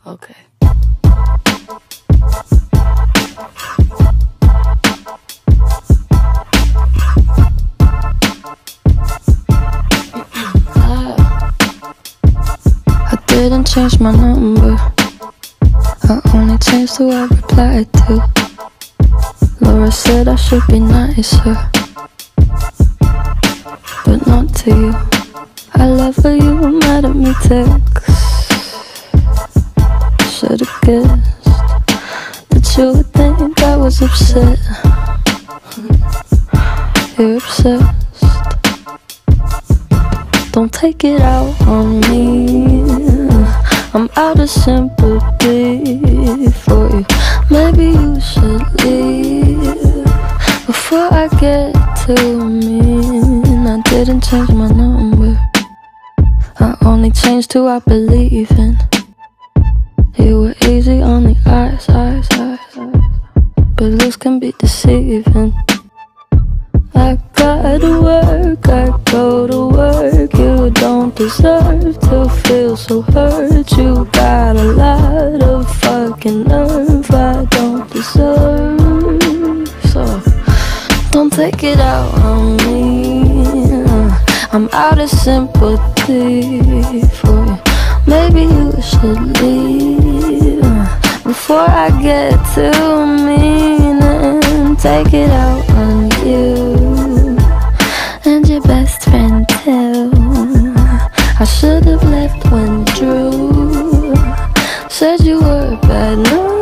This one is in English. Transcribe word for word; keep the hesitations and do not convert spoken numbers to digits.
Okay. I didn't change my number, I only changed who I replied to. Laura said I should be nicer, but not to you. I love how you were mad at me text. Should've guessed that you would think I was upset. You're obsessed. Don't take it out on me, I'm out of sympathy for you. Maybe you should leave before I get too mean. I didn't change my number, I only changed who I believe in. You were easy on the eyes, eyes, eyes, eyes, but looks can be deceiving. I gotta work, I go to work. You don't deserve to feel so hurt. You got a lot of fucking nerve I don't deserve. So don't take it out on me, I'm out of sympathy for you. Maybe you should leave before I get too mean and take it out on you and your best friend too. I should've left when Drew said you were bad news.